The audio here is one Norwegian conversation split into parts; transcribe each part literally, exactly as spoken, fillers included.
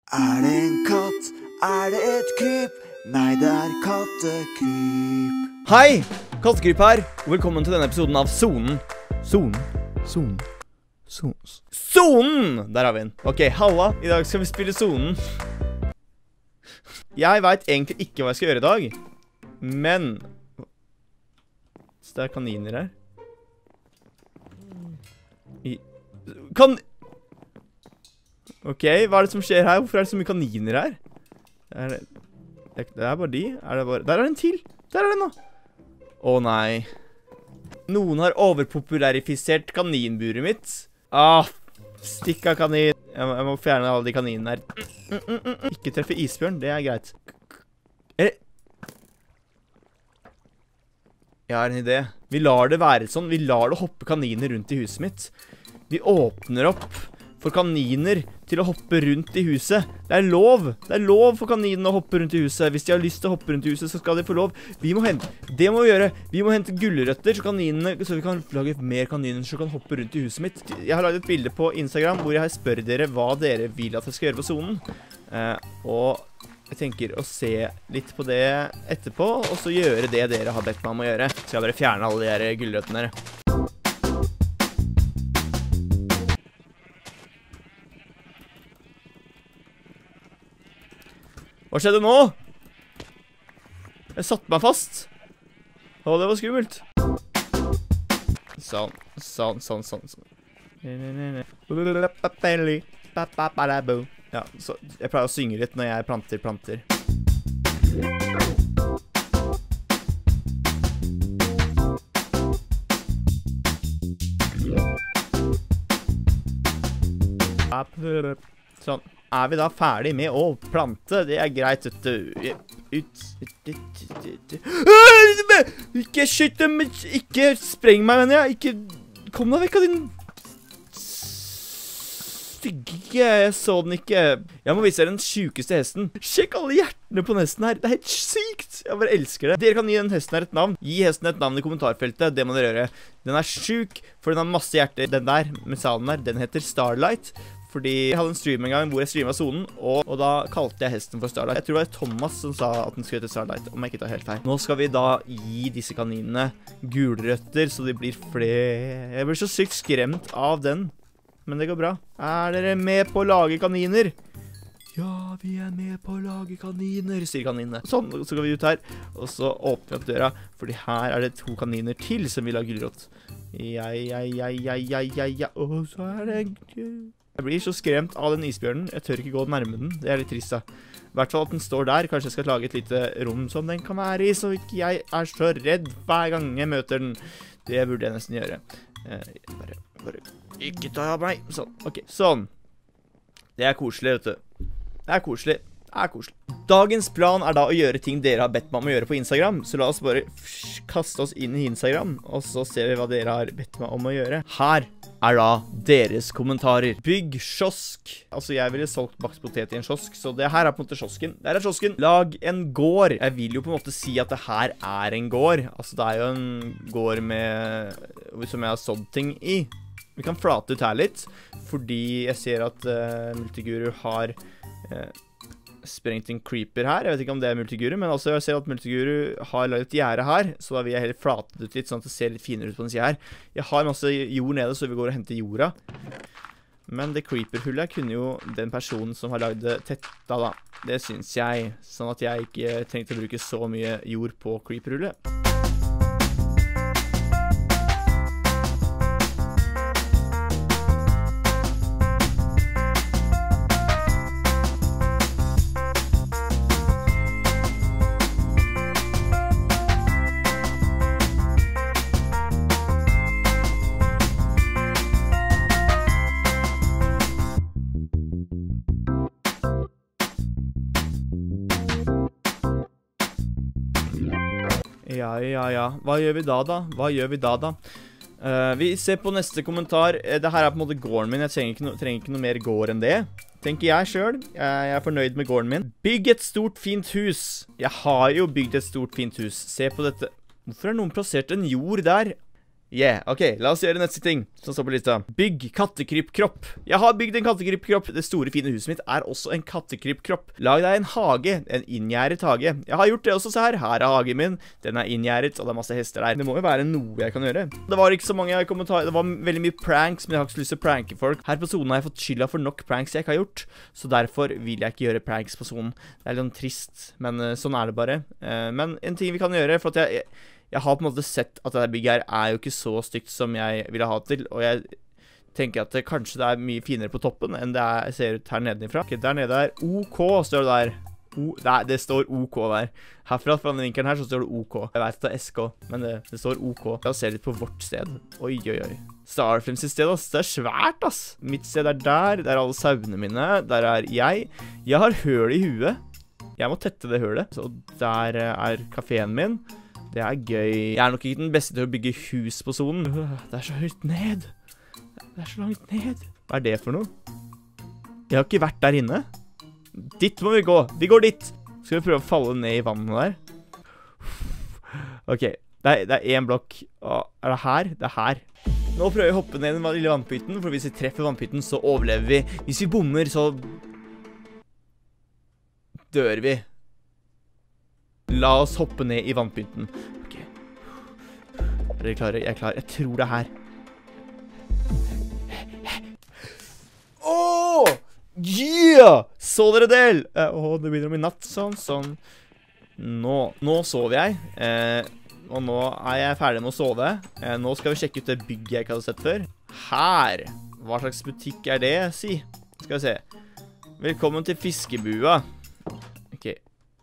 Er det en katt? Er det et kryp? Nei, det er kattekryp. Hei! Kattekryp her, og velkommen til denne episoden av Sonen. Sonen, Sonen, Sonen Sonen! Der har vi den. Ok, halla, i dag skal vi spille Sonen. Jeg vet egentlig ikke hva jeg skal gjøre i dag, men så det er kaniner her. I... Kan... Ok, hva er det som skjer her? Hvorfor er det så mye kaniner her? Er det... det er bare de? Er det bare... Der er det en til! Der er det nå! Å nei. Noen har overpopulærifisert kaninburet mitt. Ah, stikk av kanin. Jeg må, jeg må fjerne alle de kaninene her. Mm, mm, mm, mm. Ikke treffe isbjørn, det er greit. Er det... Jeg har en idé. Vi lar det være sånn. Vi lar det hoppe kaniner rundt i huset mitt. Vi åpner opp for kaniner til å hoppe rundt i huset. Det er lov. Det er lov for kaninene å hoppe rundt i huset. Hvis de har lyst til å hoppe rundt i huset, så skal de få lov. Vi må hente, det må vi gjøre. Vi må hente gulrøtter så kaninene, så vi kan lage mer kaniner som kan hoppe rundt i huset mitt. Jeg har laget et bilde på Instagram hvor jeg spør dere hva dere vil at jeg skal gjøre på Sonen. Eh, og jeg tenker å se litt på det etterpå, og så gjøre det dere har bedt meg om å gjøre. Så skal dere fjerne alle de her gulrøttene her. Hva skjedde nå? Jeg satte meg fast. Å, det var skummelt. Sånn, sånn, sånn, sånn, sånn. Ja, så jeg pleier å synge litt når jeg planter planter. Sånn. Er vi da ferdig med å plante? Det er greit, vet du. Ut, ut, ut, ut. Ikke skyt dem, ikke spreng meg, mener jeg. Ikke, kom deg vekk av din stygge, jeg så den ikke. Jeg må vise dere den sykeste hesten. Sjekk alle hjertene på den hesten her. Det er helt sykt. Jeg bare elsker det. Dere kan gi den hesten her et navn. Gi hesten et navn i kommentarfeltet. Det må dere gjøre. Den er syk, for den har masse hjerter. Den der, med salen der, den heter Starlight. Fordi jeg hadde en stream en gang hvor jeg streamet Sonen, og, og da kalte jeg hesten for Starlight. Jeg tror det var Thomas som sa at den skulle hete Starlight, om jeg ikke tar helt feil. Nå skal vi da gi disse kaninene gulrøtter, så de blir flere. Jeg blir så sykt skremt av den, men det går bra. Er dere med på å lage kaniner? Ja, vi er med på å lage kaniner, sier kaninene. Sånn, så går vi ut her, og så åpner vi opp døra, fordi her er det to kaniner til som vil ha gulrøtt. Ja, ja, ja, ja, ja, ja, ja, og så er det... Jeg blir så skremt av den isbjørnen. Jeg tør ikke gå nærme den. Det er litt trist da. I hvert fall at den står der. Kanskje jeg skal lage et lite rom som den kan være i, så ikke jeg er så redd hver gang jeg møter den. Det burde jeg nesten gjøre. Eh, bare, bare, ikke ta av meg. Sånn, ok. Sånn. Det er koselig, vet du. Det er koselig. Det er koselig. Dagens plan er da å gjøre ting dere har bedt meg om å gjøre på Instagram, så la oss bare kaste oss inn i Instagram, og så ser vi hva dere har bedt meg om å gjøre. Her er da deres kommentarer. Bygg kiosk. Altså, jeg ville solgt bakt potet i en kiosk, så det her er på en måte kiosken. Der er kiosken. Lag en gård. Jeg vil jo på en måte si at det her er en gård. Altså, det er jo en gård med, som jeg har sådd ting i. Vi kan flate ut her litt, fordi jeg ser at uh, Multiguru har... Uh, sprengt en creeper her. Jeg vet ikke om det er Multiguru, men altså jeg ser at Multiguru har laget et gjerde her, så da vil jeg heller flate det ut litt, sånn at det ser litt finere ut på den siden her. Jeg har masse jord nede, så vi går og henter jorda. Men det creeper-hullet kunne jo den personen som har laget det tetta da. Det synes jeg, sånn at jeg ikke trengte å bruke så mye jord på creeper-hullet. Ja, ja, ja. Hva gjør vi da da? Hva gjør vi da da? Uh, vi ser på neste kommentar. Dette her er på en måte gården min. Jeg trenger ikke, no trenger ikke noe mer gård enn det. Tenker jeg selv. Jeg er fornøyd med gården min. Bygg et stort, fint hus. Jeg har jo bygd et stort, fint hus. Se på dette. Hvorfor har noen plassert en jord der? Yeah, ok, la oss gjøre neste ting som står på lista. Bygg kattekrypkropp. Jeg har bygd en kattekrypkropp. Det store fine huset mitt er også en kattekrypkropp. Lag deg en hage, en inngjerdet hage. Jeg har gjort det også, se her. Her er hagen min. Den er inngjerdet, og det er masse hester der. Det må jo være noe jeg kan gjøre. Det var ikke så mange kommentarer. Det var veldig mye pranks, men jeg har ikke så lyst til å pranke folk. Her på zonen har jeg fått skylda for nok pranks jeg ikke har gjort, så derfor vil jeg ikke gjøre pranks på zonen. Det er litt trist, men uh, sånn er det bare. Uh, men en ting vi kan gjøre, for at jeg... jeg Jeg har på en måte sett at dette bygget her er jo ikke så stygt som jeg ville ha til, og jeg tenker at det, kanskje det er mye finere på toppen enn det er, ser ut her nedenifra. Ok, der nede er OK, står det der. O, nei, det står OK der. Herfra, fra den vinkelen her, så står det OK. Jeg vet det er S K, men det, det står OK. La oss se litt på vårt sted. Oi, oi, oi. Starflames sitt sted, ass. Det er svært, ass. Mitt sted er der. Der er alle sauene mine. Der er jeg. Jeg har høl i huet. Jeg må tette det hølet. Så der er kaféen min. Det er gøy. Jeg er nok ikke den beste til å bygge hus på zonen. Det er så høyt ned. Det er så langt ned. Hva er det for noe? Jeg har ikke vært der inne. Dit må vi gå. Vi går dit. Skal vi prøve å falle ned i vannet der? Ok, det er, det er en blokk. Åh, er det her? Det er her. Nå prøver jeg å hoppe ned i den lille vannpytten, for hvis vi treffer vannpytten, så overlever vi. Hvis vi bommer, så dør vi. La oss hoppe ned i vannpynten. Ok. Er dere klare? Jeg er klar. Jeg tror det er her. Åh! Yeah! Så dere del? Åh, oh, det begynner å bli natt. Sånn, sånn. Nå, nå sover jeg. Eh, og nå er jeg ferdig med å sove. Eh, nå skal vi sjekke ut det bygget jeg ikke hadde sett før. Her. Hva slags butikk er det, si? Skal vi se. Velkommen til fiskebua. Ok.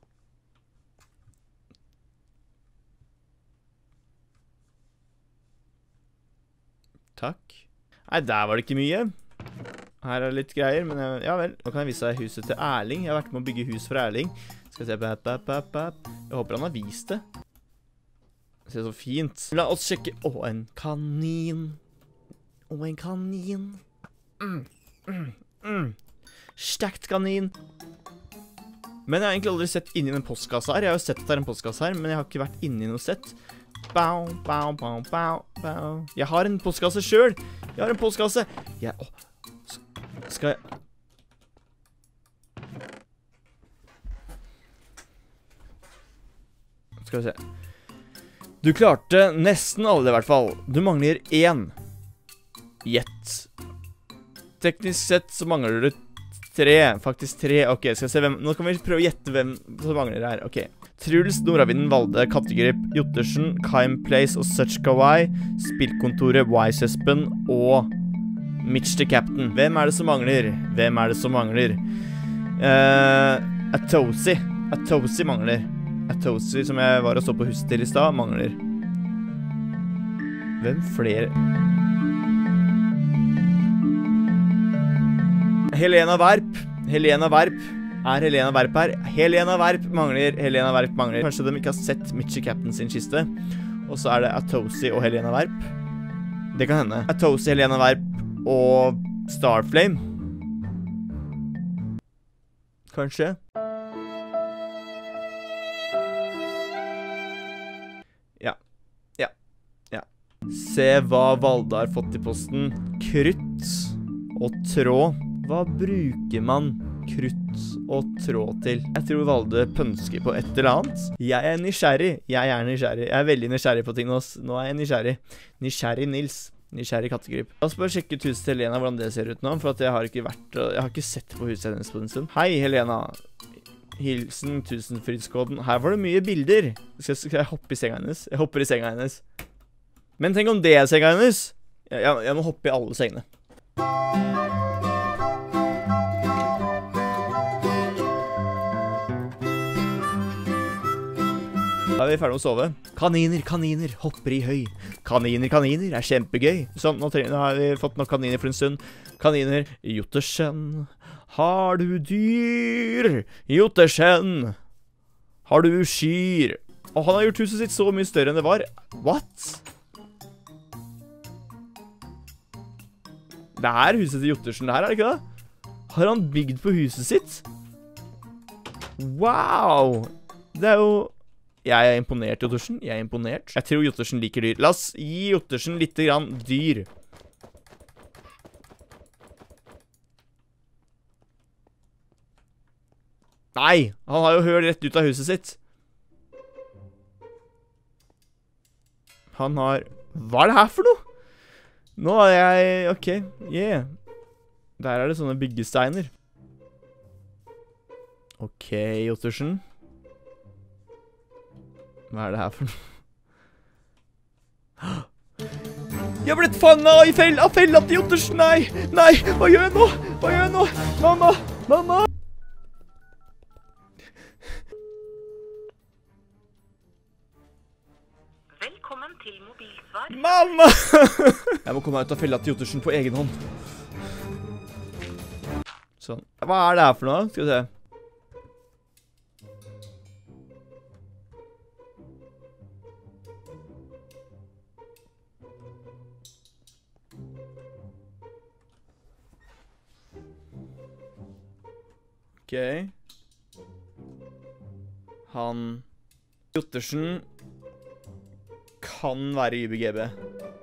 Takk. Nei, der var det ikke mye. Her er det litt greier, men jeg, ja vel. Nå kan jeg vise deg huset til Erling. Jeg har vært med å bygge hus for Erling. Skal vi se, bap, bap, bap, bap. Jeg håper han har vist det. Det ser så fint. La oss sjekke. Åh, en kanin. Åh, en kanin. Mm, mm, mm. Stekt kanin. Men jeg har egentlig aldri sett inni den postkassa her. Jeg har jo sett at det er en postkassa her, men jeg har ikke vært inni noe sett. Bow, bow, bow, bow, bow. Jeg har en postkasse selv. Jeg har en postkasse. Jeg, åh, skal jeg... Skal vi se. Du klarte nesten alle i hvert fall. Du mangler én. Gjett. Teknisk sett så mangler du tre. Faktisk tre. Ok, skal vi se hvem... Nå kan vi prøve å gjette hvem som mangler her. Ok. Truls, Nordavinden, Valde, Kattegrip, Jottersen, Kime Place og Such Kawaii, Spillkontoret, Wise-Espen og Mitch the Captain. Hvem er det som mangler? Hvem er det som mangler? Uh, Atosi. Atosi mangler. Atosi, som jeg var og så på huset til i sted, mangler. Hvem flere? Helena Verp. Helena Verp. Er Helena Verp her? Helena Verp mangler. Helena Verp mangler. Kanskje de ikke har sett Mitch the Captain sin kiste. Og så er det Atosi og Helena Verp. Det kan hende. Atosi, Helena Verp og Starflame. Kanskje. Ja. Ja. Ja. Se hva Valde har fått i posten. Krutt og tråd. Hva bruker man krutt og tråd til? Jeg tror Valde pønsker på et eller annet. Jeg er nysgjerrig. Jeg er nysgjerrig. Jeg er veldig nysgjerrig på ting nå. Nå er jeg nysgjerrig. Nysgjerrig Nils. Nysgjerrig kattegrip. La oss bare sjekke ut huset til Helena, hvordan det ser ut nå, for at jeg har ikke vært, jeg har ikke sett på huset hennes på en stund. Hei, Helena. Hilsen tusenfrydskoden. Her var det mye bilder. Skal, skal jeg hoppe i senga hennes? Jeg hopper i senga hennes. Men tenk om det er senga hennes? Jeg, jeg, jeg må hoppe i alle sengene. Da er vi ferdig med å sove. Kaniner, kaniner, hopper i høy. Kaniner, kaniner, er kjempegøy. Sånn, nå, nå har vi fått nok kaniner for en stund. Kaniner, Jottersen. Har du dyr? Jottersen. Har du skyr? Og han har gjort huset sitt så mye større enn det var. What? Det er huset til Jottersen, det her, er det ikke det? Har han bygd på huset sitt? Wow! Det er jo... Jeg er imponert, Jottersen. Jeg er imponert. Jeg tror Jottersen liker dyr. La oss gi Jottersen litt grann dyr. Nei, han har jo hørt rett ut av huset sitt. Han har... Hva er det her for noe? Nå er jeg... Ok, yeah. Der er det sånne byggesteiner. Ok, Jottersen. Hva er det her for noe? Jeg har blitt fanget i fell, av fella til Jottersen. Nei, nei, hva gjør jeg nå? Hva gjør jeg nå? Mamma, mamma. Velkommen til mobilsvar. Mamma! Jeg må komme meg ut av fella til Jottersen på egen hånd. Sånn. Hva er det her for noe? Skal vi se. Ok. Han... Jottersen... kan være Y B G B.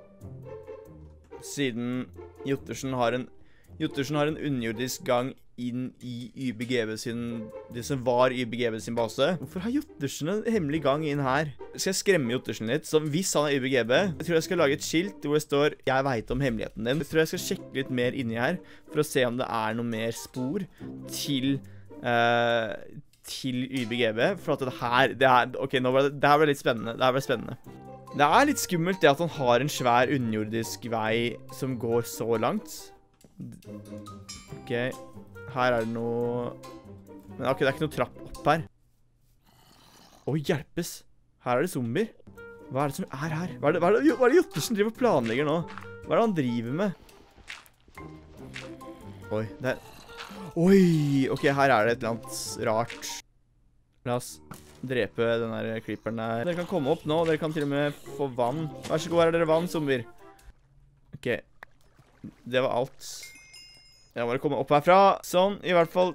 Siden Jottersen har en Jottersen har en underjordisk gang inn i Y B G B sin, det som var Y B G B sin base. Hvorfor har Jottersen en hemmelig gang inn her? Skal jeg skremme Jottersen litt? Så hvis han er Y B G B, jeg tror jeg skal lage et skilt hvor det står «Jeg vet om hemmeligheten din». Jeg tror jeg skal sjekke litt mer inni her for å se om det er noe mer spor til uh, til Y B G B. For at det her, det her ok, nå ble det, det her ble litt spennende. Det her ble spennende. Det er litt skummelt det at han har en svær underjordisk vei som går så langt. Ok, her er det noe... Men ok, det er ikke noe trapp opp her. Å, hjelpes. Her er det zombier. Hva er det som er her? Hva er det, hva er det, hva er det Jottersen driver og planlegger nå? Hva er det han driver med? Oi, det er... Oi, ok, her er det et eller annet rart. La oss drepe den der creeperen der. Dere kan komme opp nå, dere kan til og med få vann. Vær så god, her er dere vann, zombier. Ok, det var alt. Jeg må bare komme opp herfra. Sånn, i hvert fall.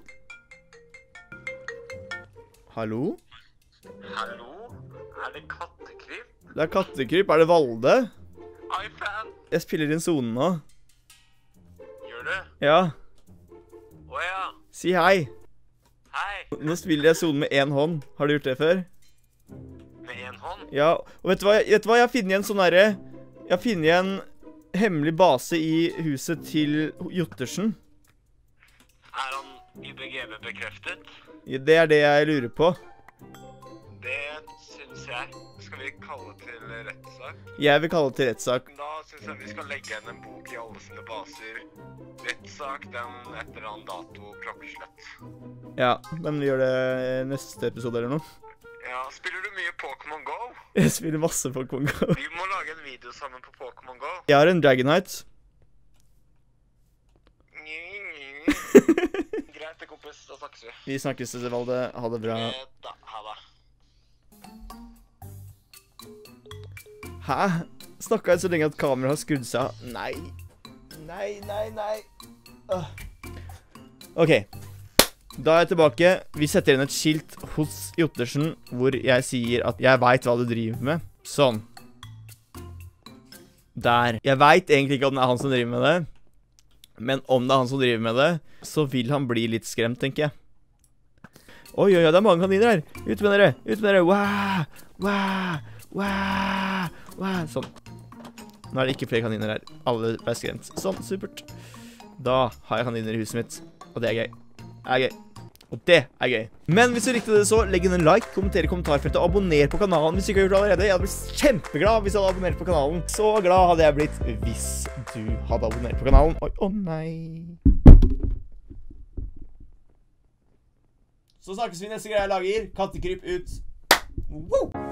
Hallo? Hallo? Er det kattekryp? Det er kattekryp, er det Valde? Oi, fan! Jeg spiller i en zone nå. Gjør du? Ja, Åja, si hei. hei! Nå spiller jeg zone med en hånd. Har du gjort det før? Med en hånd? Ja, og vet du hva, vet du hva? Jeg har funnet en sånn derre... Jeg har funnet en hemmelig base i huset til Jottersen. Er han Y B G B bekreftet? Det er det jeg lurer på. Det synes jeg. Skal vi kalle til rettssak? Jeg vil kalle det til rettssak. Da synes jeg vi skal legge igjen en bok i alle sine baser. Rettssak, den etter en annen dato, klokkeslett. Ja, men vi gjør det neste episode eller noe. Ja, spiller du mye Pokémon Go? Jeg spiller masse Pokémon Go. Vi må lage en video sammen på Pokémon Go. Jeg har en Dragonite. Greit det, kompis. Da snakkes vi. Vi snakkes, Valde. Ha det bra. Greit da, ha det. Hæ? Snakket jeg så lenge at kameraet har skrudd seg av? Nei. Nei, nei, nei. Åh. Ok. Da er jeg tilbake. Vi setter inn et skilt hos Jottersen hvor jeg sier at jeg vet hva du driver med. Sånn. Der. Jeg vet egentlig ikke om det er han som driver med det. Men om det er han som driver med det, så vil han bli litt skremt, tenker jeg. Oi, oi, oi, det er mange kaniner her. Ut med dere, ut med dere. Wow, wow, wow, wow. Sånn. Nå er det ikke flere kaniner her. Alle ble skremt. Sånn, supert. Da har jeg kaniner i huset mitt. Og det er gøy. Det er gøy. Og det er gøy. Men hvis du likte det så, legg inn en like, kommenter i kommentarfeltet og abonner på kanalen hvis du ikke har gjort det allerede. Jeg hadde blitt kjempeglad hvis du hadde abonnert på kanalen. Så glad hadde jeg blitt hvis du hadde abonnert på kanalen. Oi, å nei. Så snakkes vi neste greie jeg lager. Kattekryp ut. Woo!